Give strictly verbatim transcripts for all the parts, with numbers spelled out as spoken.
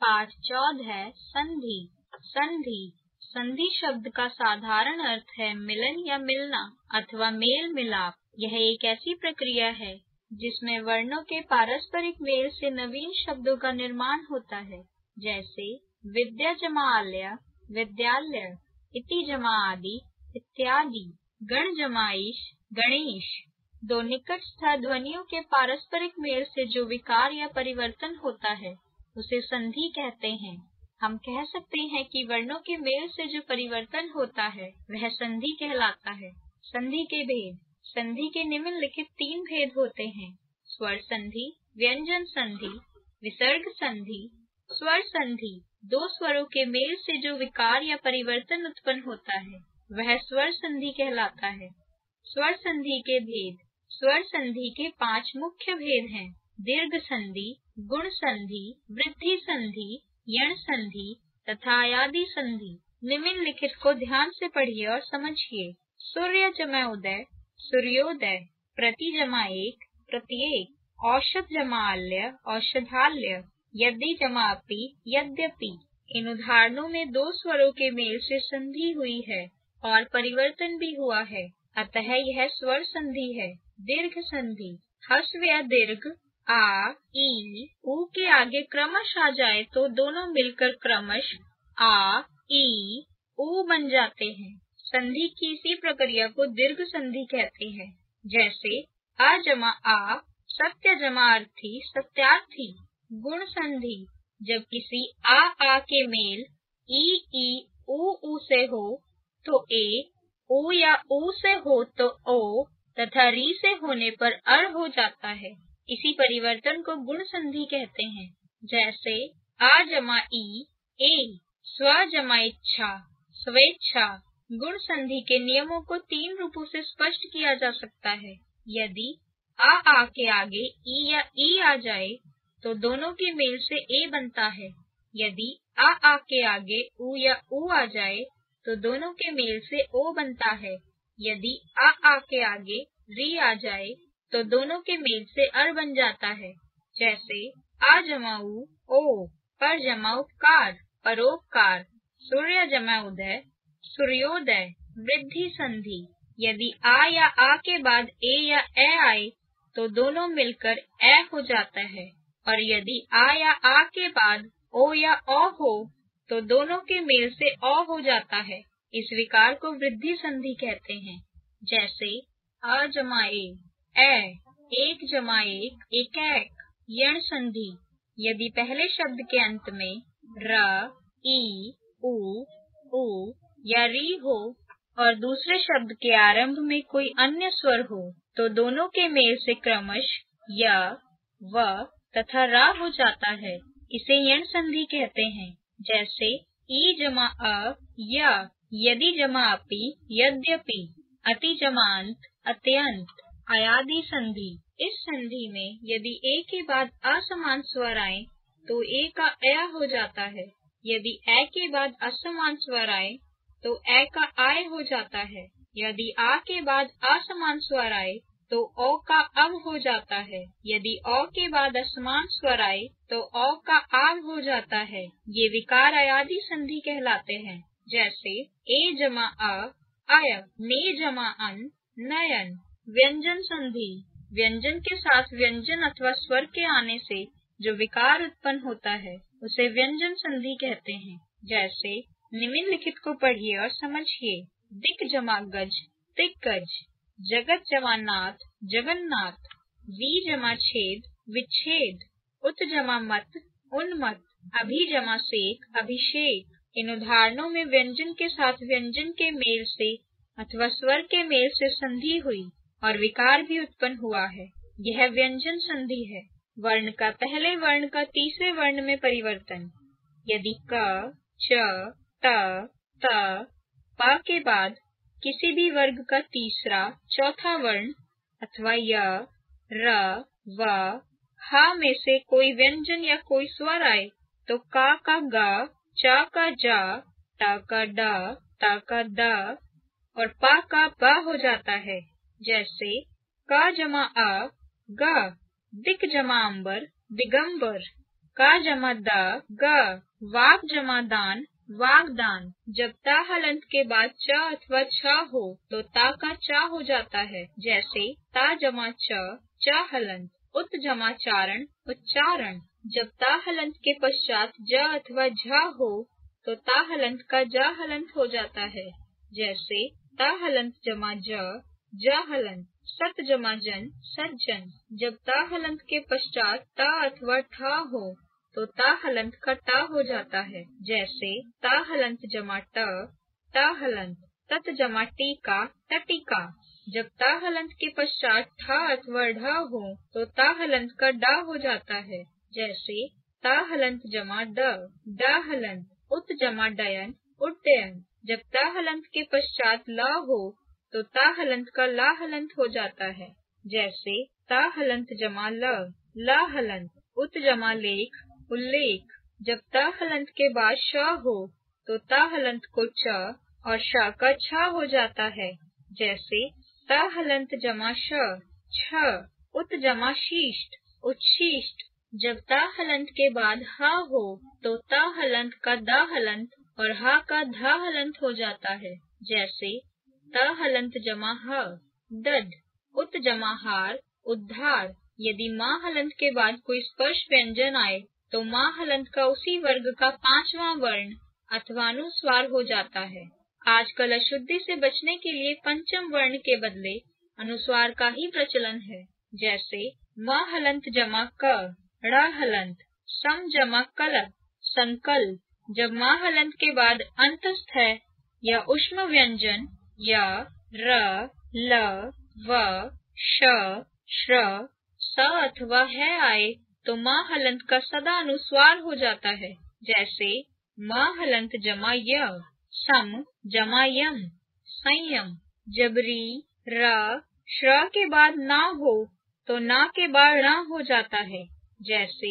पाठ चौदह संधि। संधि संधि शब्द का साधारण अर्थ है मिलन या मिलना अथवा मेल मिलाप। यह एक ऐसी प्रक्रिया है जिसमें वर्णों के पारस्परिक मेल से नवीन शब्दों का निर्माण होता है, जैसे विद्या जमा आलय विद्यालय, इति जमा आदि इत्यादि, गण जमा ईश गणेश। दो निकटस्थ ध्वनियों के पारस्परिक मेल से जो विकार या परिवर्तन होता है उसे संधि कहते हैं। हम कह सकते हैं कि वर्णों के मेल से जो परिवर्तन होता है वह संधि कहलाता है। संधि के भेद। संधि के निम्नलिखित तीन भेद होते हैं: स्वर संधि, व्यंजन संधि, विसर्ग संधि। स्वर संधि दो स्वरों के मेल से जो विकार या परिवर्तन उत्पन्न होता है वह स्वर संधि कहलाता है। स्वर संधि के भेद। स्वर संधि के पांच मुख्य भेद हैं: दीर्घ संधि, गुण संधि, वृद्धि संधि, यण संधि तथा अयादि संधि। निम्नलिखित को ध्यान से पढ़िए और समझिए। सूर्य जमा उदय सूर्योदय, प्रति जमा एक प्रत्येक, औषध जमा आल्य औषधालय, यदि जमा अपि यद्यपि। इन उदाहरणों में दो स्वरों के मेल से संधि हुई है और परिवर्तन भी हुआ है, अतः यह स्वर संधि है। दीर्घ संधि। ह्रस्व या दीर्घ आ, ई, उ के आगे क्रमश आ जाए तो दोनों मिलकर क्रमश आ, ई, उ बन जाते हैं। संधि की इसी प्रक्रिया को दीर्घ संधि कहते हैं, जैसे आ जमा आ सत्य जमा अर्थी सत्यार्थी। गुण संधि। जब किसी आ आ के मेल ई ई उ उ से हो तो ए, उ या उ से हो तो ओ तथा री से होने पर अर हो जाता है। इसी परिवर्तन को गुण संधि कहते हैं, जैसे आ जमा ई ए, स्व जमा इच्छा स्वेच्छा। गुण संधि के नियमों को तीन रूपों से स्पष्ट किया जा सकता है। यदि आ आ के आगे ई या ई आ जाए तो दोनों के मेल से ए बनता है। यदि आ आ के आगे उ या उ आ जाए तो दोनों के मेल से ओ बनता है। यदि आ आ के आगे री आ जाए तो दोनों के मेल से अर बन जाता है, जैसे आ जमा उ ओ, पर जमा उपकार परोपकार। सूर्य जमा उदय सूर्योदय। वृद्धि संधि। यदि आ या आ के बाद ए या ए आए तो दोनों मिलकर ए हो जाता है, और यदि आ या आ के बाद ओ या ओ हो तो दोनों के मेल से ओ हो जाता है। इस विकार को वृद्धि संधि कहते हैं, जैसे आ जमा ए ए, एक जमा एक एक एक। यण संधि। यदि पहले शब्द के अंत में र, ई, उ, उ या री हो और दूसरे शब्द के आरंभ में कोई अन्य स्वर हो तो दोनों के मेल से क्रमश य, व तथा रा हो जाता है। इसे यण संधि कहते हैं, जैसे ई जमा अ य, यदि जमा अपि यद्यपि, अति जमा अंत अत्यंत। अयादि संधि। इस संधि में यदि ए के बाद असमान स्वर आए तो ए का अय हो जाता है। यदि ए के बाद असमान स्वर आए तो ए का आय हो जाता है। यदि आ के बाद असमान स्वर आए तो ओ का अव हो जाता है। यदि ओ के बाद असमान स्वर आए तो ओ का आव हो जाता है। ये विकार अयादि संधि कहलाते हैं, जैसे ए जमा अ अय, ने जमा अन नयन। व्यंजन संधि। व्यंजन के साथ व्यंजन अथवा स्वर के आने से जो विकार उत्पन्न होता है उसे व्यंजन संधि कहते हैं, जैसे निम्नलिखित को पढ़िए और समझिए। दिक जमा गज दिग्गज, जगत जमा नाथ जगन्नाथ, वी जमा छेद विच्छेद, उत जमा मत उन्मत्त, अभि जमा सेक अभिषेक। इन उदाहरणों में व्यंजन के साथ व्यंजन के मेल से अथवा स्वर के मेल से संधि हुई और विकार भी उत्पन्न हुआ है। यह व्यंजन संधि है। वर्ण का पहले वर्ण का तीसरे वर्ण में परिवर्तन। यदि क, च, त, त, प के बाद किसी भी वर्ग का तीसरा चौथा वर्ण अथवा य, र, व, ह में से कोई व्यंजन या कोई स्वर आए तो का का ग, च का ज, ट का ड, त का द और प का ब हो जाता है, जैसे क जमा अ ग, दिक जमा अंबर दिगंबर, का जमा द ग, वाक जमा दान वागदान। जब ता हलंत के बाद च अथवा छ हो तो ता का चा हो जाता है, जैसे ता जमा च चा हलंत। उत जमा चारण उच्चारण। जब ता हलंत के पश्चात ज अथवा झा हो तो ता हलंत का जा हलंत हो जाता है, जैसे ता हलंत जमा ज जा हलंत। सत जमा जन सज्जन। जब ता हलंत के पश्चात ता अथवा ठा हो तो ता हलंत का टा हो जाता है, जैसे ता हलंत जमा ट ता हलंत। तत जमा टीका टटीका। जब ता हलंत के पश्चात ठा अथवा ढा हो तो ता हलंत का डा हो जाता है, जैसे ता हलंत जमा ड डा हलंत। उत जमा डयन उड्डयन। जब ता हलंत के पश्चात ला हो तो ता हलंत का ला हलंत हो जाता है, जैसे ता हलंत जमा ल ला हलंत। उत जमा लेख उल्लेख। जब ता हलंत के बाद श हो तो ता हलंत को च और श का छा हो जाता है, जैसे ता हलंत जमा श छ। उत जमा शीष्ट उच्छिष्ट। जब ता हलंत के बाद हा हो तो ता हलंत का दा हलंत और हा का धा हलंत हो जाता है, जैसे ता हलंत जमा ह दड। उत जमा हार उद्धार। यदि माँ हलंत के बाद कोई स्पर्श व्यंजन आए तो माँ हलंत का उसी वर्ग का पांचवा वर्ण अथवा अनुस्वार हो जाता है। आजकल अशुद्धि से बचने के लिए पंचम वर्ण के बदले अनुस्वार का ही प्रचलन है, जैसे माँ हलंत जमा क ड़ हलंत। सम जमा कलप संकल्प। जब माँ हलंत के बाद अंतस्थ है या उष्म व्यंजन या र ल व श श्र स अथवा है आए तो माँ हलंत का सदा अनुस्वार हो जाता है, जैसे माँ हलंत जमा य सम जमा यम संयम। जब री र श्र के बाद ना हो तो ना के बाद ण हो जाता है, जैसे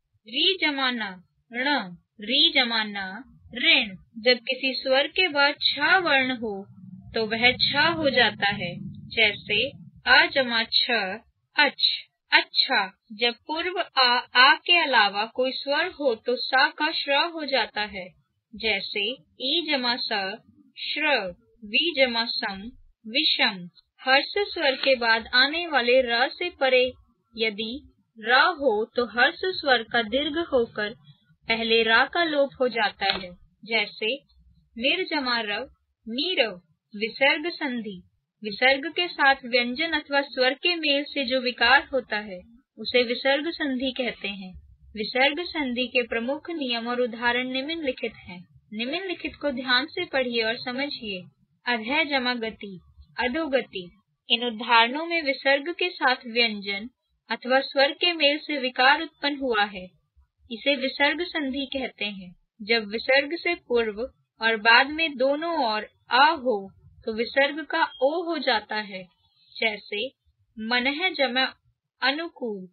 री जमा न ण री जमा न ऋण। जब किसी स्वर के बाद छ वर्ण हो तो वह छ हो जाता है, जैसे अ जमा छ अच अच्छा। जब पूर्व आ आ के अलावा कोई स्वर हो तो सा का श्र हो जाता है, जैसे ई जमा स श्र। वी जमा सम विषम। हर्ष स्वर के बाद आने वाले र से परे यदि र हो तो हर्ष स्वर का दीर्घ होकर पहले रा का लोप हो जाता है, जैसे निर जमा रव नीरव। विसर्ग संधि। विसर्ग के साथ व्यंजन अथवा स्वर के मेल से जो विकार होता है उसे विसर्ग संधि कहते हैं। विसर्ग संधि के प्रमुख नियम और उदाहरण निम्नलिखित हैं। निम्नलिखित को ध्यान से पढ़िए और समझिए। अधः जमा गति अधोगति। इन उदाहरणों में विसर्ग के साथ व्यंजन अथवा स्वर के मेल से विकार उत्पन्न हुआ है, इसे विसर्ग संधि कहते हैं। जब विसर्ग से पूर्व और बाद में दोनों ओर आ हो तो विसर्ग का ओ हो जाता है, जैसे मनः जमा अनुकूल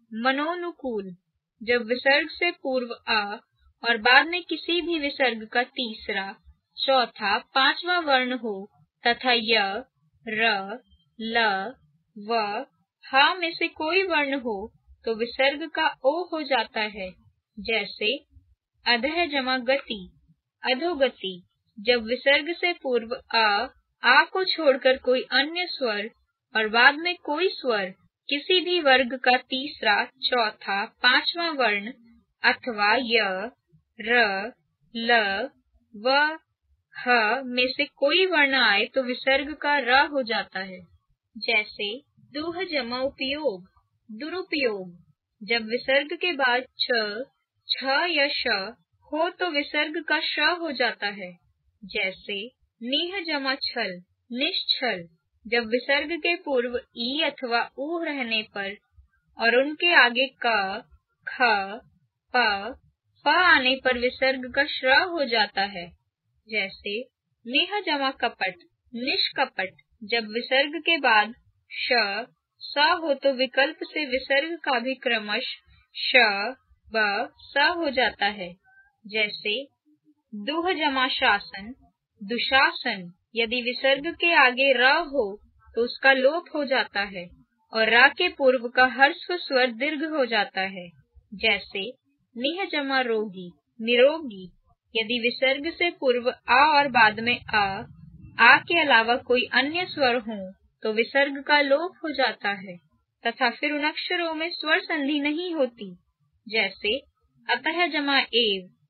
मनोनुकूल। जब विसर्ग से पूर्व आ और बाद में किसी भी विसर्ग का तीसरा, चौथा, पांचवा वर्ण हो तथा य, र, ल, व, हा में से कोई वर्ण हो तो विसर्ग का ओ हो जाता है, जैसे अधः जमा गति अधोगति। जब विसर्ग से पूर्व आ, आ को छोड़कर कोई अन्य स्वर और बाद में कोई स्वर किसी भी वर्ग का तीसरा, चौथा, पांचवा वर्ण अथवा य, र, ल, व, ह में से कोई वर्ण आए तो विसर्ग का र हो जाता है, जैसे दुह जमा उपयोग दुरुपयोग। जब विसर्ग के बाद छ, छ या श हो तो विसर्ग का श हो जाता है, जैसे निह जमा छल निश्छल। जब विसर्ग के पूर्व ई अथवा ऊ रहने पर और उनके आगे क, ख, प, प आने पर विसर्ग का श्र हो जाता है, जैसे निह जमा कपट निष्कपट। जब विसर्ग के बाद श, स हो तो विकल्प से विसर्ग का भी क्रमश श, ब, स हो जाता है, जैसे दुह जमा शासन दुशासन। यदि विसर्ग के आगे र हो तो उसका लोप हो जाता है और रा के पूर्व का ह्रस्व स्वर दीर्घ हो जाता है, जैसे निह जमा रोगी, निरोगी। यदि विसर्ग से पूर्व आ और बाद में आ, आ के अलावा कोई अन्य स्वर हो तो विसर्ग का लोप हो जाता है तथा फिर उन अक्षरों में स्वर संधि नहीं होती, जैसे अतः जमा एव,